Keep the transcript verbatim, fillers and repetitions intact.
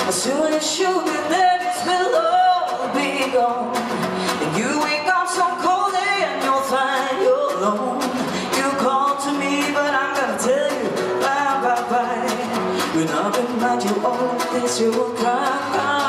As soon as you get there, this will all be gone. And you wake up so cold and you'll find you're alone. You call to me, but I'm gonna tell you bye, bye, bye. When I remind you all of this, you will cry.